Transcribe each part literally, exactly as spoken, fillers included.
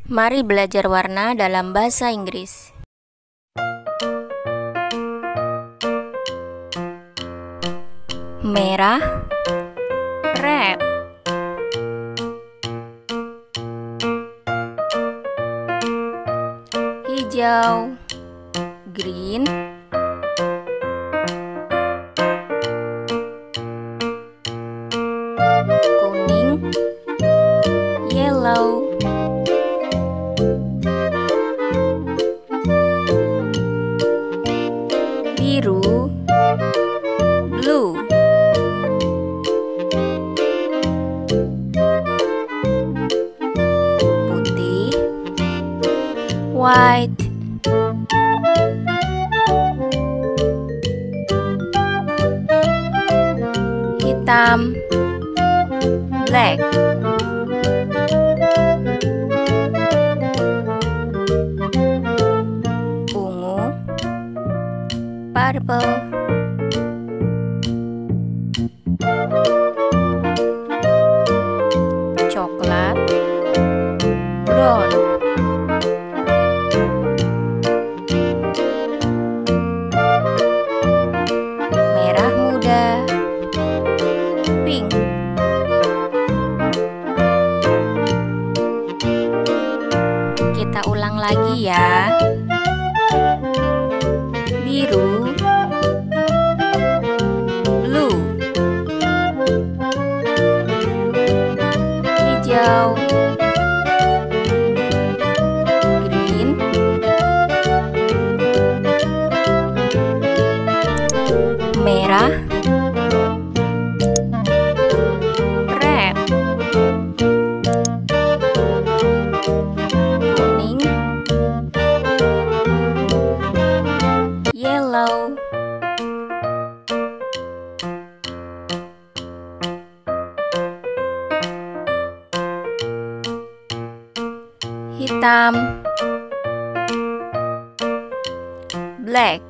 Mari belajar warna dalam bahasa Inggris. Merah, red. Hijau, green. Kuning, yellow. Biru, blue. Putih, white. Hitam, black. Ungu, purple. Coklat, brown. Merah muda, pink. Kita ulang lagi ya. Biru, blue. Hijau, green. Merah, red. Kuning, yellow. Hitam, black.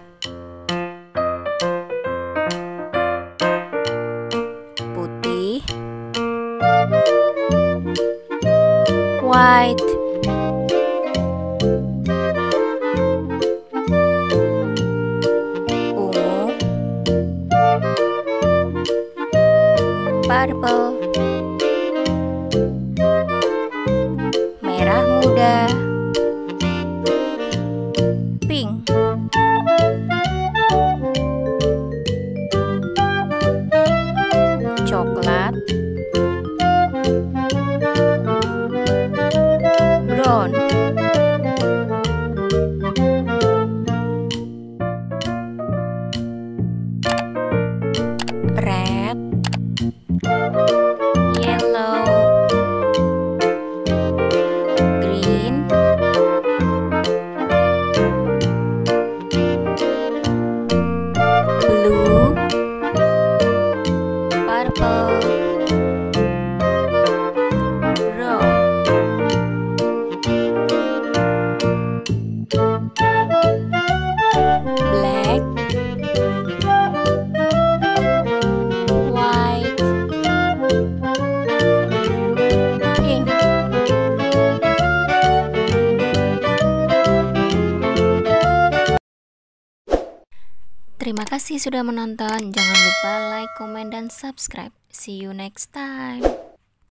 Putih, white. Ungu, purple. Merah muda, pink. Coklat, brown. Red, yellow, green, blue, purple, brown. Black, white, pink. Terima kasih sudah menonton. Jangan lupa like, comment, dan subscribe. See you next time.